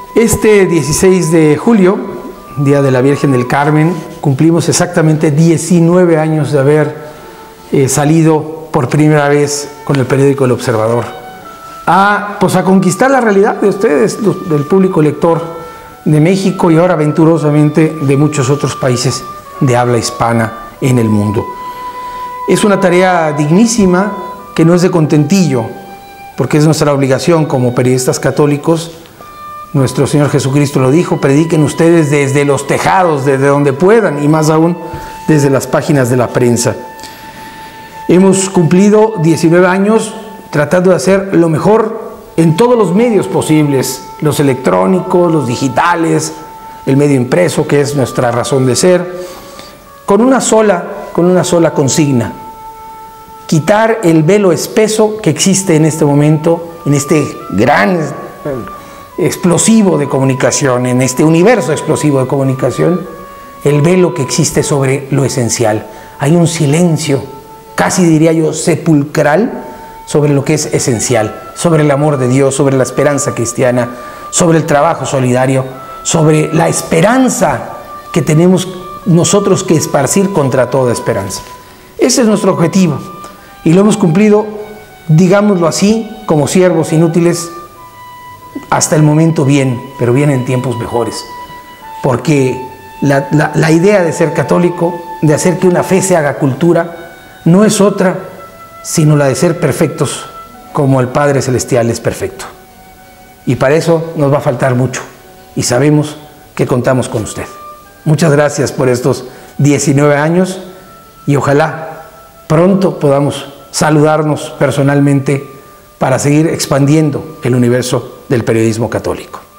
Este 16 de julio, Día de la Virgen del Carmen, cumplimos exactamente 19 años de haber salido por primera vez con el periódico El Observador a conquistar la realidad de ustedes, del público lector de México y ahora venturosamente de muchos otros países de habla hispana en el mundo. Es una tarea dignísima que no es de contentillo, porque es nuestra obligación como periodistas católicos. Nuestro Señor Jesucristo lo dijo: prediquen ustedes desde los tejados, desde donde puedan, y más aún desde las páginas de la prensa. Hemos cumplido 19 años tratando de hacer lo mejor en todos los medios posibles, los electrónicos, los digitales, el medio impreso, que es nuestra razón de ser, con una sola consigna: quitar el velo espeso que existe en este momento, en este gran explosivo de comunicación, en este universo explosivo de comunicación, el velo que existe sobre lo esencial. Hay un silencio, casi diría yo sepulcral, sobre lo que es esencial, sobre el amor de Dios, sobre la esperanza cristiana, sobre el trabajo solidario, sobre la esperanza que tenemos nosotros que esparcir contra toda esperanza. Ese es nuestro objetivo y lo hemos cumplido, digámoslo así, como siervos inútiles, hasta el momento bien, pero vienen tiempos mejores, porque la idea de ser católico, de hacer que una fe se haga cultura, no es otra sino la de ser perfectos como el Padre Celestial es perfecto. Y para eso nos va a faltar mucho y sabemos que contamos con usted. Muchas gracias por estos 19 años y ojalá pronto podamos saludarnos personalmente para seguir expandiendo el universo del periodismo católico.